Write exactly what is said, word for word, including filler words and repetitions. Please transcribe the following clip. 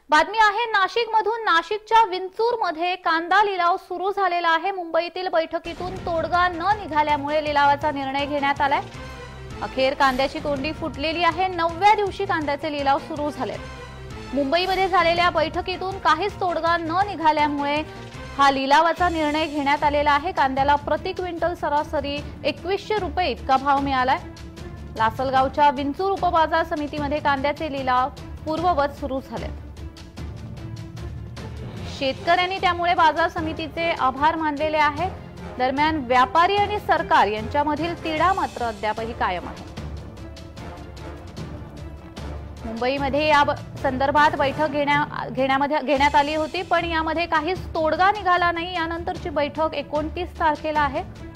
बातमी आहे नाशिकमधून। नाशिकच्या विंचूरमध्ये कांदा लिलाव सुरू झालेला आहे। मुंबईतील बैठकीतून तोडगा न निघाल्यामुळे लिलावाचा निर्णय घेण्यात आलाय। अखेर कांद्याची कोंडी फुटलेली आहे। नवव्या दिवशी कांद्याचे लिलाव सुरू झाले। मुंबईमध्ये झालेल्या बैठकीतून काहीच तोडगा न निघाल्यामुळे हा लिलावाचा निर्णय घेण्यात आलेला आहे। कांद्याला प्रति क्विंटल सरासरी एकवीसशे रुपये इतका भाव मिळालाय। लासलगावच्या विंचूर उपबाजार समितीमध्ये कांद्याचे लिलाव पूर्ववत सुरू झाले। शेतकऱ्यांनी त्यामुळे बाजार समितीचे आभार मानलेले आहेत। दरम्यान व्यापारी आणि सरकार यांच्यामधील तिढा मात्र अद्यापही कायम आहे। मुंबईमध्ये या संदर्भात बैठक घेण्या घेण्यामध्ये घेण्यात आली होती, पण यामध्ये काहीच तोडगा निघाला नाही। यानंतरची बैठक एकोणतीस तारखेला आहे।